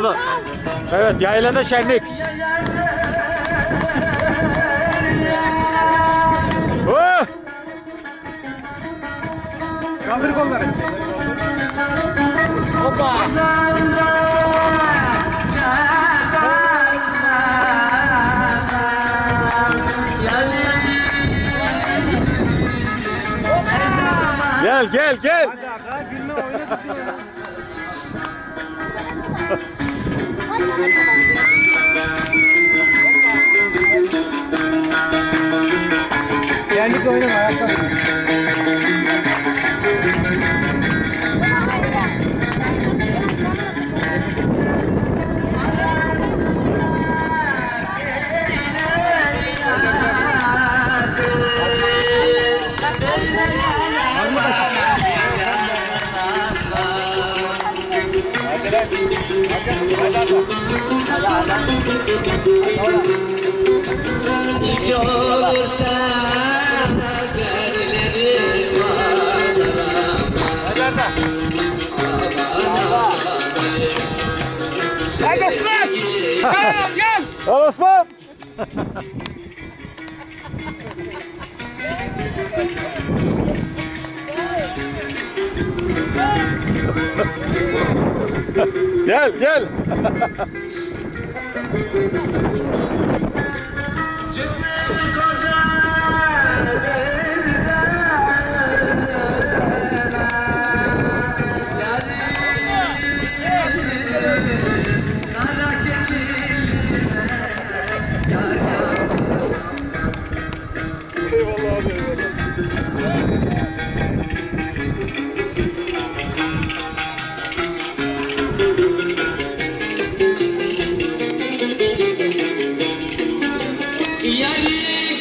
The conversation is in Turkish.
pardon. Evet, yaylada şenlik. Oh! Kaldır kolları. Hoppa. Gel gel gel. Hadi daha gülme oyna düşüyor. Kendikle oynama ayakta. Hadi Osman! Tamam gel! Al Osman. Gel gel. Eyvallah abi eyvallah. Yani